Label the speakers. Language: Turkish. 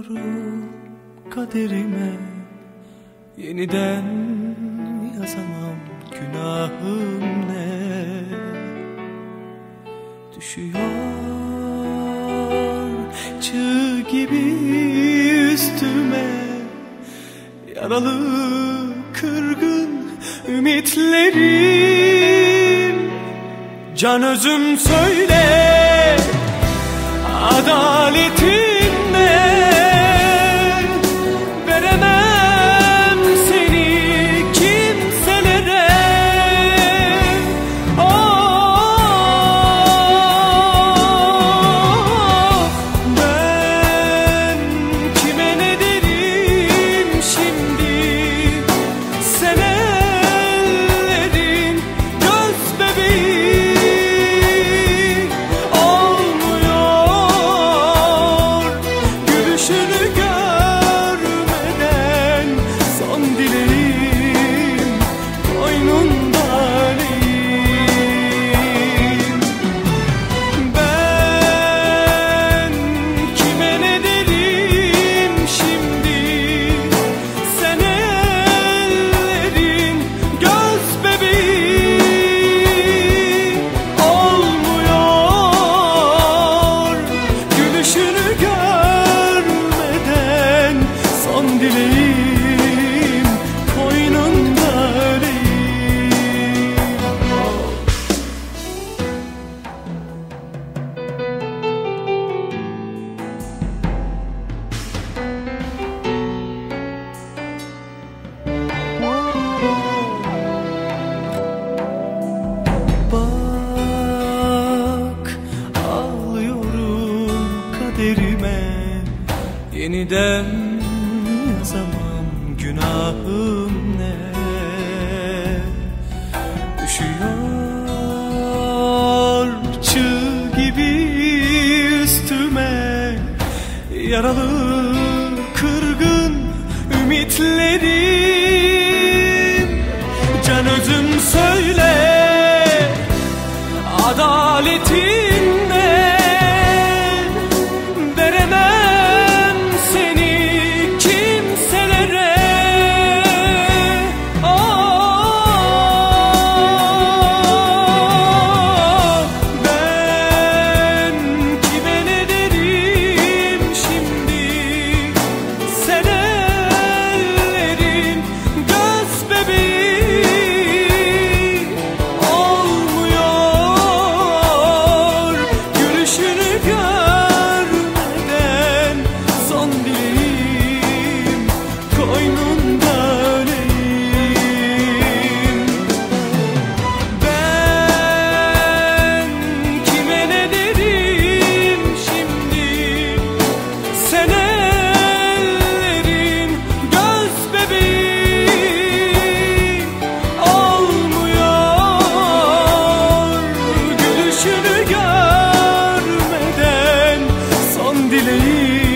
Speaker 1: Ağlıyorum kaderime, yeniden yazamam, günahım ne? Düşüyor çığ gibi üstüme, yaralı kırgın ümitlerim. Can özüm söyle, adaletin ne? Veremem seni kimselere. Oh, ben kime ne derim şimdi? Sen ellerin göz bebeği. Olmuyor gülüşünü görmeden, son dileğim koynunda aleyim. Ben kime ne derim şimdi? Sen ellerin göz bebeği. Olmuyor gülüşünü görmeden, son dileğim koynunda öleyim. Bak, ağlıyorum kaderime, yeniden yazamam, günahım ne? Düşüyor çığ gibi üstüme, yaralı kırgın ümitlerim. Can özüm söyle, adaletin ne? Veremem seni kimselere. Oh, ben kime ne derim şimdi? Sen ellerin göz bebeği. Olmuyor gülüşünü görmeden, son dileğim koynunda öleyim. Ben kime ne derim şimdi? Sen ellerin göz bebeği. Olmuyor gülüşünü görmeden, son dileğim